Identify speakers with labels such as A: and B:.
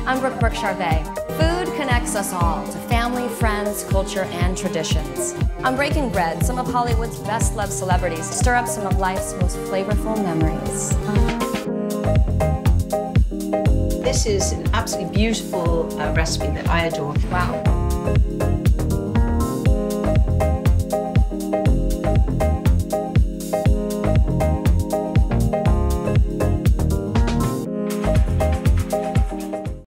A: I'm Brooke Burke. Food connects us all to family, friends, culture, and traditions. On Breaking Bread, some of Hollywood's best-loved celebrities stir up some of life's most flavorful memories.
B: This is an absolutely beautiful recipe that I adore.
A: Wow.